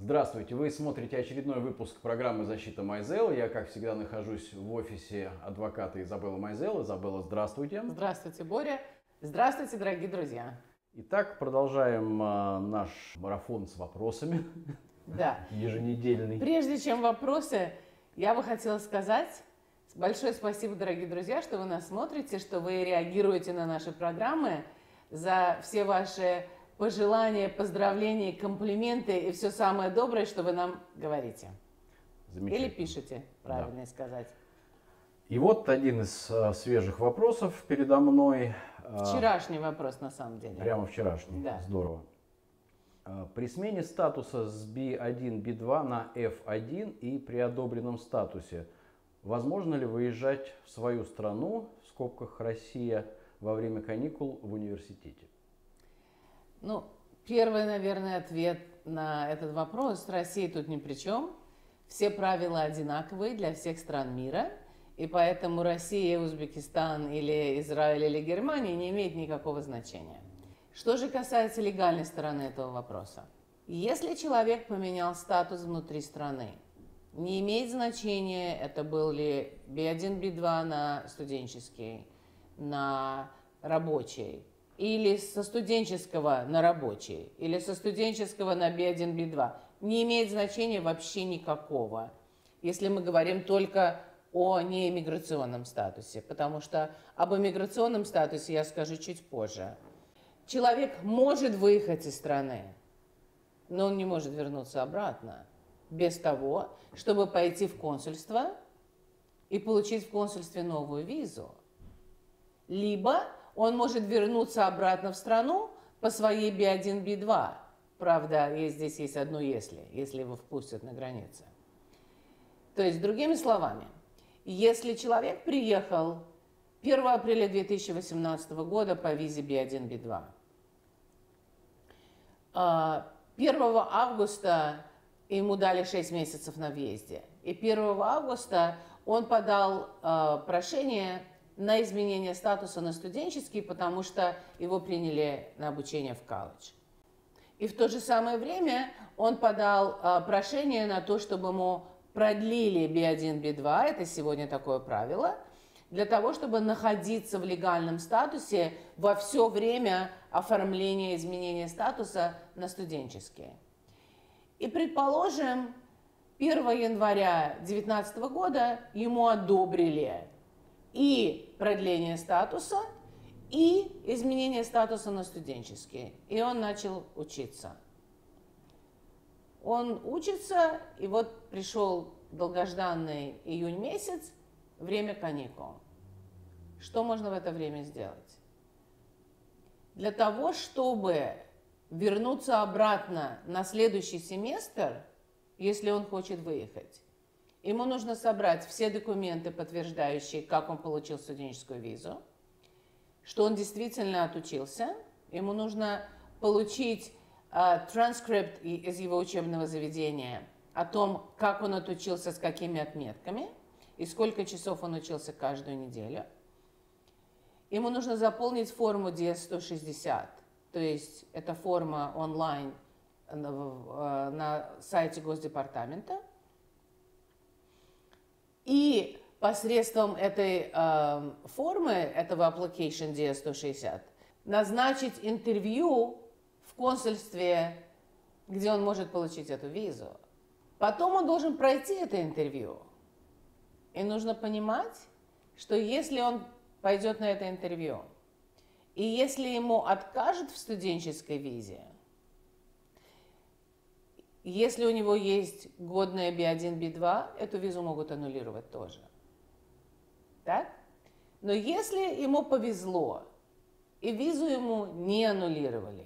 Здравствуйте, вы смотрите очередной выпуск программы «Защита Майзел». Я, как всегда, нахожусь в офисе адвоката Изабеллы Майзел. Изабелла, здравствуйте. Здравствуйте, Боря. Здравствуйте, дорогие друзья. Итак, продолжаем наш марафон с вопросами. Да. Еженедельный. Прежде чем вопросы, я бы хотела сказать большое спасибо, дорогие друзья, что вы нас смотрите, что вы реагируете на наши программы, за все ваши пожелания, поздравления, комплименты и все самое доброе, что вы нам говорите. Или пишете, правильно сказать. И вот один из свежих вопросов передо мной. Вчерашний вопрос, на самом деле. Прямо вчерашний. Да. Здорово. При смене статуса с B1, B2 на F1 и при одобренном статусе, возможно ли выезжать в свою страну, в скобках Россия, во время каникул в университете? Ну, первый, наверное, ответ на этот вопрос. Россия тут ни при чем. Все правила одинаковые для всех стран мира. И поэтому Россия, Узбекистан или Израиль или Германия не имеет никакого значения. Что же касается легальной стороны этого вопроса. Если человек поменял статус внутри страны, не имеет значения, это был ли B1, B2 на студенческий, на рабочий, или со студенческого на рабочий, или со студенческого на B1, B2. Не имеет значения вообще никакого, если мы говорим только о неиммиграционном статусе, потому что об иммиграционном статусе я скажу чуть позже. Человек может выехать из страны, но он не может вернуться обратно без того, чтобы пойти в консульство и получить в консульстве новую визу. Либо он может вернуться обратно в страну по своей B1, B2. Правда, здесь есть одно если его впустят на границе. То есть, другими словами, если человек приехал 1 апреля 2018 года по визе B1, B2, 1 августа ему дали 6 месяцев на въезде, и 1 августа он подал прошение на изменение статуса на студенческий, потому что его приняли на обучение в колледж. И в то же самое время он подал прошение на то, чтобы ему продлили B1, B2, это сегодня такое правило, для того, чтобы находиться в легальном статусе во все время оформления изменения статуса на студенческий. И, предположим, 1 января 2019 года ему одобрили и продление статуса, и изменение статуса на студенческий. И он начал учиться. Он учится, и вот пришел долгожданный июнь месяц, время каникул. Что можно в это время сделать? Для того, чтобы вернуться обратно на следующий семестр, если он хочет выехать, ему нужно собрать все документы, подтверждающие, как он получил студенческую визу, что он действительно отучился. Ему нужно получить транскрипт из его учебного заведения о том, как он отучился, с какими отметками и сколько часов он учился каждую неделю. Ему нужно заполнить форму DS-160, то есть это форма онлайн на сайте Госдепартамента. И посредством этой формы, этого application DS-160, назначить интервью в консульстве, где он может получить эту визу. Потом он должен пройти это интервью. И нужно понимать, что если он пойдет на это интервью, и если ему откажут в студенческой визе, если у него есть годная B1, B2, эту визу могут аннулировать тоже. Так? Но если ему повезло, и визу ему не аннулировали,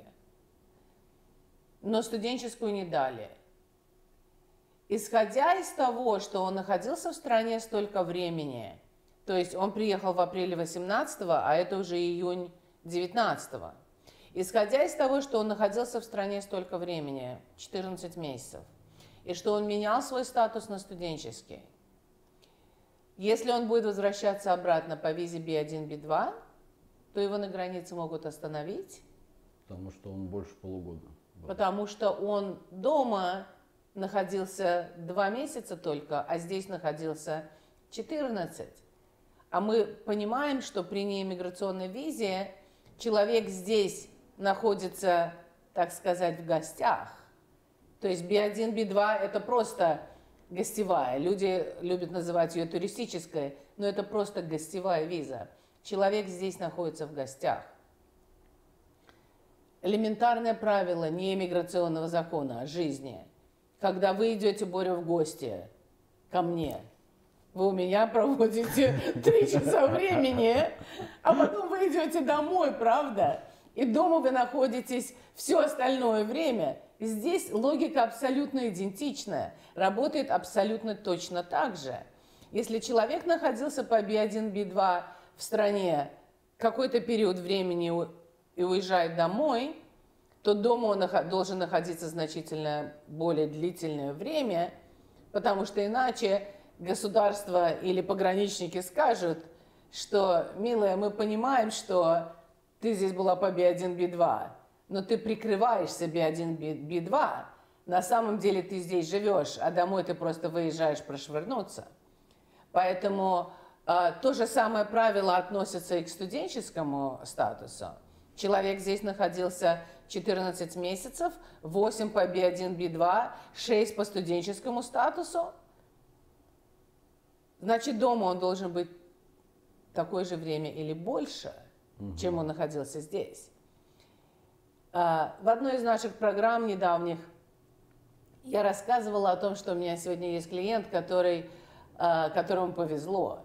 но студенческую не дали, исходя из того, что он находился в стране столько времени, то есть он приехал в апреле 18, а это уже июнь 19. Исходя из того, что он находился в стране столько времени, 14 месяцев, и что он менял свой статус на студенческий, если он будет возвращаться обратно по визе B1, B2, то его на границе могут остановить. Потому что он больше полугода. Потому что он дома находился 2 месяца только, а здесь находился 14. А мы понимаем, что при неиммиграционной визе человек здесь находится, так сказать, в гостях. То есть B1, B2 – это просто гостевая. Люди любят называть ее туристической, но это просто гостевая виза. Человек здесь находится в гостях. Элементарное правило неиммиграционного закона о жизни. Когда вы идете, Боря, в гости ко мне, вы у меня проводите 3 часа времени, а потом вы идете домой, правда? И дома вы находитесь все остальное время. Здесь логика абсолютно идентичная, работает абсолютно точно так же. Если человек находился по B1, B2 в стране какой-то период времени и уезжает домой, то дома он должен находиться значительно более длительное время, потому что иначе государство или пограничники скажут, что, милая, мы понимаем, что ты здесь была по B1, B2, но ты прикрываешься B1, B2. На самом деле ты здесь живешь, а домой ты просто выезжаешь прошвырнуться. Поэтому то же самое правило относится и к студенческому статусу. Человек здесь находился 14 месяцев, 8 по B1, B2, 6 по студенческому статусу. Значит, дома он должен быть такое же время или больше, чем он находился здесь. В одной из наших программ недавних я рассказывала о том, что у меня сегодня есть клиент, которому повезло.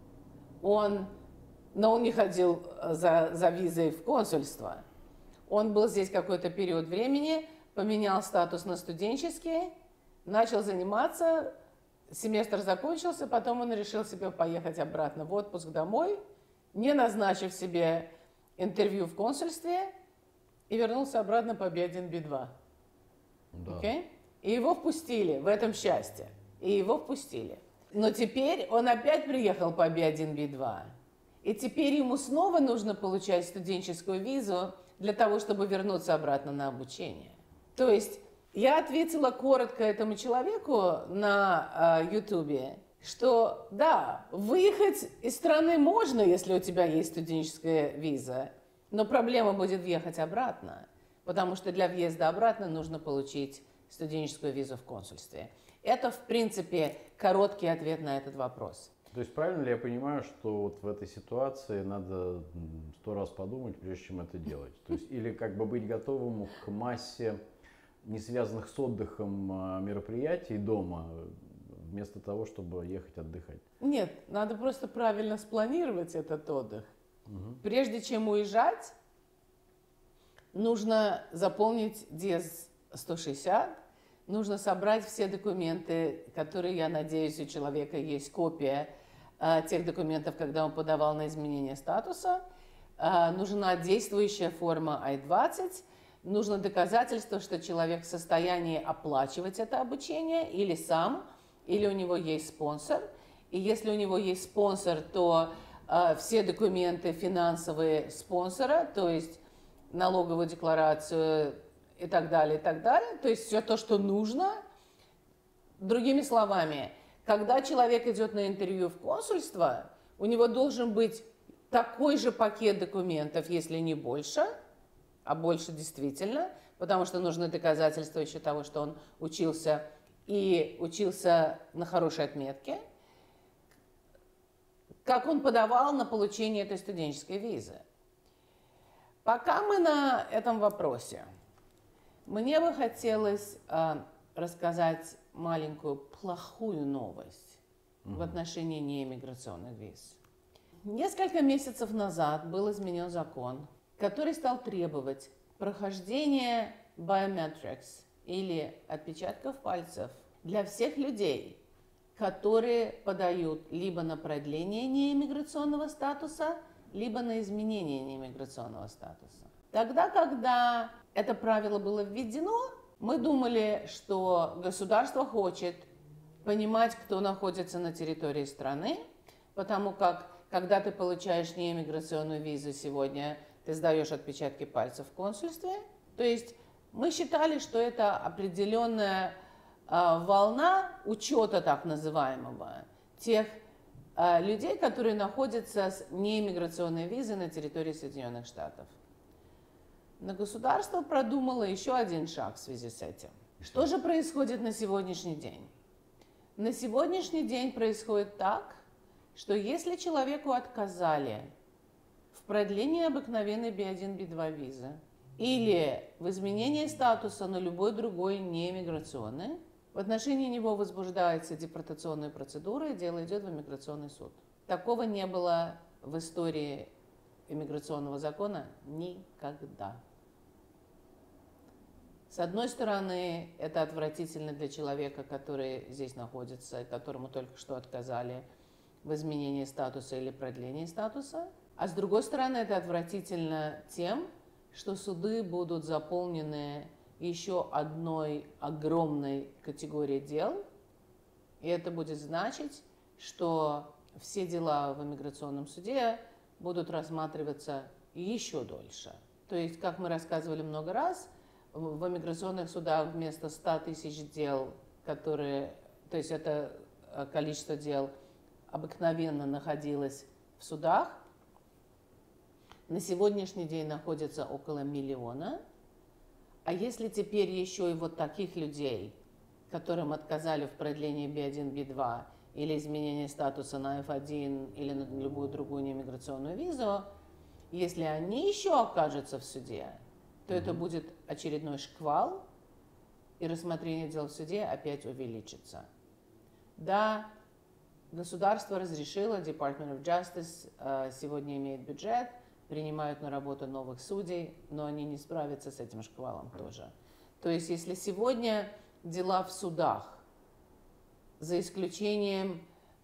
Но он не ходил за визой в консульство. Он был здесь какой-то период времени, поменял статус на студенческий, начал заниматься, семестр закончился, потом он решил себе поехать обратно в отпуск домой, не назначив себе интервью в консульстве, и вернулся обратно по B1, B2. Да. Okay? И его впустили, в этом счастье. И его впустили. Но теперь он опять приехал по B1, B2. И теперь ему снова нужно получать студенческую визу для того, чтобы вернуться обратно на обучение. То есть я ответила коротко этому человеку на YouTube, что да, выехать из страны можно, если у тебя есть студенческая виза, но проблема будет въехать обратно, потому что для въезда обратно нужно получить студенческую визу в консульстве. Это, в принципе, короткий ответ на этот вопрос. То есть правильно ли я понимаю, что вот в этой ситуации надо 100 раз подумать, прежде чем это делать? То есть или как бы быть готовым к массе не связанных с отдыхом мероприятий дома, вместо того, чтобы ехать отдыхать? Нет, надо просто правильно спланировать этот отдых. Прежде чем уезжать, нужно заполнить ДИЭС 160, нужно собрать все документы, которые, я надеюсь, у человека есть копия тех документов, когда он подавал на изменение статуса. Нужна действующая форма I-20, нужно доказательство, что человек в состоянии оплачивать это обучение или сам, или у него есть спонсор. И если у него есть спонсор, то все документы финансовые спонсора, то есть налоговую декларацию и так далее, и так далее. То есть все то, что нужно. Другими словами, когда человек идет на интервью в консульство, у него должен быть такой же пакет документов, если не больше, а больше действительно, потому что нужны доказательства еще того, что он учился и учился на хорошей отметке, как он подавал на получение этой студенческой визы. Пока мы на этом вопросе, мне бы хотелось рассказать маленькую плохую новость в отношении неиммиграционных виз. Несколько месяцев назад был изменен закон, который стал требовать прохождения biometrics или отпечатков пальцев для всех людей, которые подают либо на продление неиммиграционного статуса, либо на изменение неиммиграционного статуса. Тогда, когда это правило было введено, мы думали, что государство хочет понимать, кто находится на территории страны, потому как, когда ты получаешь неиммиграционную визу сегодня, ты сдаешь отпечатки пальцев в консульстве. То есть мы считали, что это определенная волна учета так называемого тех людей, которые находятся с неиммиграционной визой на территории Соединенных Штатов. Но государство продумало еще один шаг в связи с этим. Что же происходит на сегодняшний день? На сегодняшний день происходит так, что если человеку отказали в продлении обыкновенной B1, B2 визы или в изменении статуса на любой другой неиммиграционный, в отношении него возбуждается депортационная процедура, и дело идет в иммиграционный суд. Такого не было в истории иммиграционного закона никогда. С одной стороны, это отвратительно для человека, который здесь находится, которому только что отказали в изменении статуса или продлении статуса. А с другой стороны, это отвратительно тем, что суды будут заполнены еще одной огромной категорией дел, и это будет значить, что все дела в иммиграционном суде будут рассматриваться еще дольше. То есть, как мы рассказывали много раз, в иммиграционных судах вместо 100 тысяч дел, то есть это количество дел обыкновенно находилось в судах, на сегодняшний день находится около 1 миллиона. А если теперь еще и вот таких людей, которым отказали в продлении B1, B2 или изменении статуса на F1 или на любую другую неиммиграционную визу, если они еще окажутся в суде, то это будет очередной шквал, и рассмотрение дел в суде опять увеличится. Да, государство разрешило, Department of Justice сегодня имеет бюджет, принимают на работу новых судей, но они не справятся с этим шквалом тоже. То есть, если сегодня дела в судах, за исключением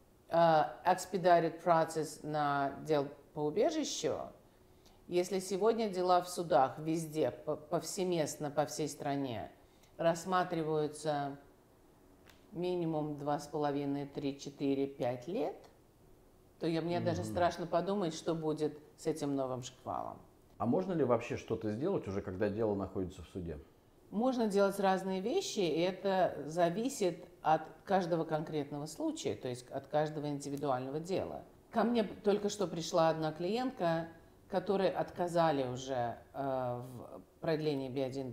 expedited process на дел по убежищу, если сегодня дела в судах везде, повсеместно по всей стране, рассматриваются минимум 2,5, 3, 4, 5 лет, то мне даже страшно подумать, что будет с этим новым шквалом. А можно ли вообще что-то сделать уже, когда дело находится в суде? Можно делать разные вещи, и это зависит от каждого конкретного случая, то есть от каждого индивидуального дела. Ко мне только что пришла одна клиентка, которой отказали уже в продлении B1,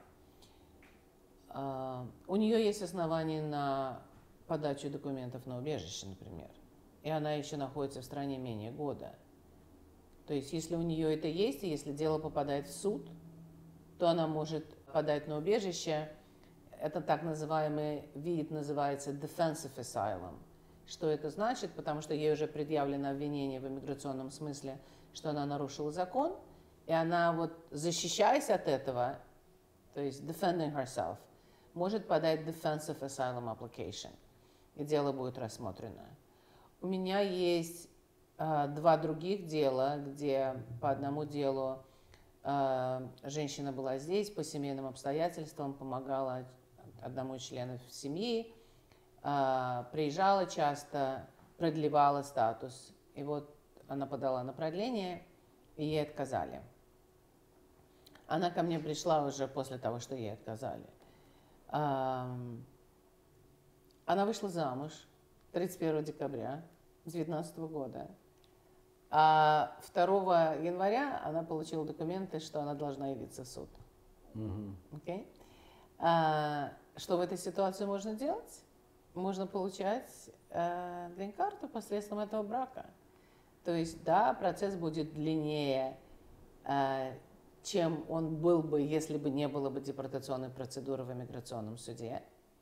B2. У нее есть основания на подачу документов на убежище, например, и она еще находится в стране менее года. То есть, если у нее это есть, и если дело попадает в суд, то она может подать на убежище. Это так называемый вид, называется defensive asylum. Что это значит? Потому что ей уже предъявлено обвинение в иммиграционном смысле, что она нарушила закон, и она вот, защищаясь от этого, то есть defending herself, может подать defensive asylum application, и дело будет рассмотрено. У меня есть 2 других дела, где по одному делу женщина была здесь по семейным обстоятельствам, помогала одному из членов семьи, приезжала часто, продлевала статус. И вот она подала на продление, и ей отказали. Она ко мне пришла уже после того, что ей отказали. Она вышла замуж 31 декабря 2019 года. А 2 января она получила документы, что она должна явиться в суд. Okay? Что в этой ситуации можно делать? Можно получать грин-карту посредством этого брака. То есть, да, процесс будет длиннее, чем он был бы, если бы не было бы депортационной процедуры в иммиграционном суде.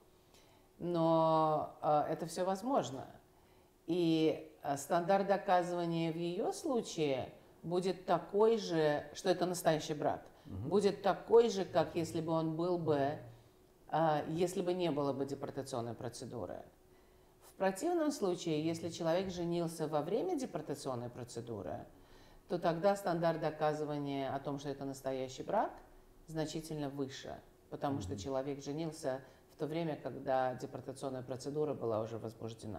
Но это все возможно. И стандарт доказывания в ее случае будет такой же, что это настоящий брак, будет такой же, как если бы он был бы, если бы не было бы депортационной процедуры. В противном случае, если человек женился во время депортационной процедуры, то тогда стандарт доказывания о том, что это настоящий брак, значительно выше, потому что человек женился в то время, когда депортационная процедура была уже возбуждена.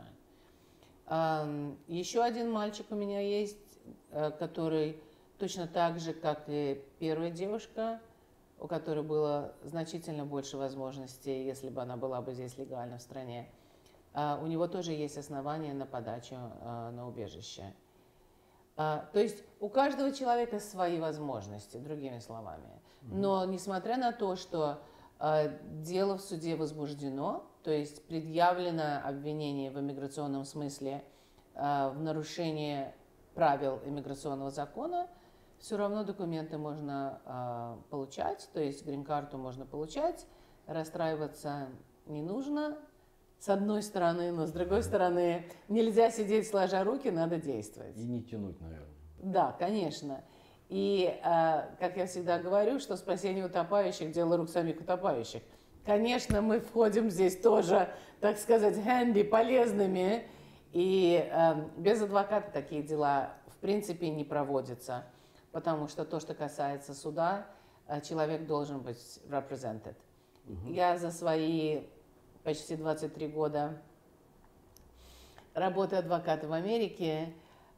Еще один мальчик у меня есть, который точно так же, как и первая девушка, у которой было значительно больше возможностей, если бы она была бы здесь легально в стране, у него тоже есть основания на подачу на убежище. То есть у каждого человека свои возможности, другими словами. Но несмотря на то, что дело в суде возбуждено, то есть предъявлено обвинение в иммиграционном смысле в нарушении правил иммиграционного закона, все равно документы можно получать, то есть грин-карту можно получать, расстраиваться не нужно, с одной стороны, но с другой стороны нельзя сидеть сложа руки, надо действовать. И не тянуть, наверное. Да, конечно. И, как я всегда говорю, что спасение утопающих – дело рук самих утопающих. Конечно, мы входим здесь тоже, так сказать, handy, полезными, и без адвоката такие дела в принципе не проводятся, потому что то, что касается суда, человек должен быть represented. Я за свои почти 23 года работы адвоката в Америке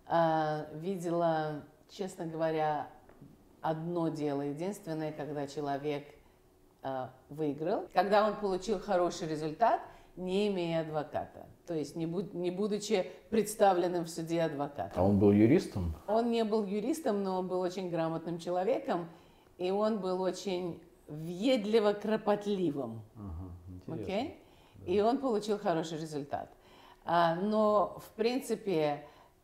видела, честно говоря, одно дело, единственное, когда человек выиграл, когда он получил хороший результат, не имея адвоката, то есть не будучи представленным в суде адвокатом. А он был юристом? Он не был юристом, но он был очень грамотным человеком, и он был очень въедливо кропотливым. Okay? Да. И он получил хороший результат. Но, в принципе,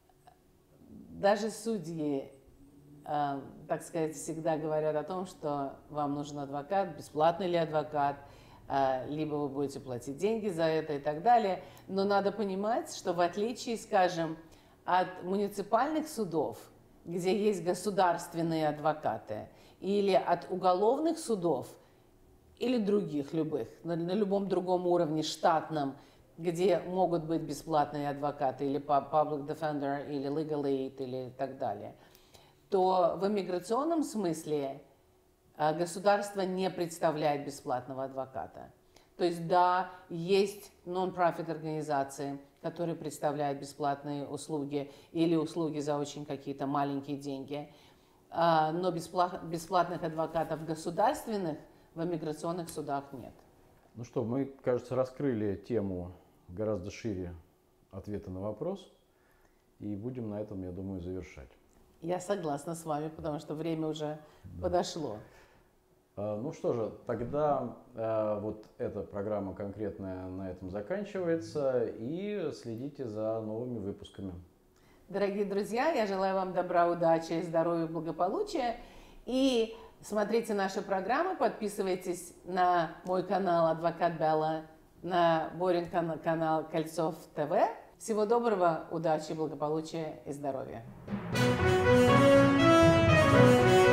даже судьи, так сказать, всегда говорят о том, что вам нужен адвокат, бесплатный ли адвокат, либо вы будете платить деньги за это и так далее. Но надо понимать, что в отличие, скажем, от муниципальных судов, где есть государственные адвокаты, или от уголовных судов, или других любых, на любом другом уровне, штатном, где могут быть бесплатные адвокаты, или public defender, или legal aid, или так далее, то в иммиграционном смысле государство не представляет бесплатного адвоката. То есть, да, есть non-profit организации, которые представляют бесплатные услуги или услуги за очень какие-то маленькие деньги, но бесплатных адвокатов государственных в иммиграционных судах нет. Ну что, мы, кажется, раскрыли тему гораздо шире ответа на вопрос, и будем на этом, я думаю, завершать. Я согласна с вами, потому что время уже подошло. Ну что же, тогда вот эта программа конкретная на этом заканчивается, и следите за новыми выпусками. Дорогие друзья, я желаю вам добра, удачи, здоровья, благополучия. И смотрите наши программы, подписывайтесь на мой канал «Адвокат Белла», на Борин канал «Кольцов ТВ». Всего доброго, удачи, благополучия и здоровья.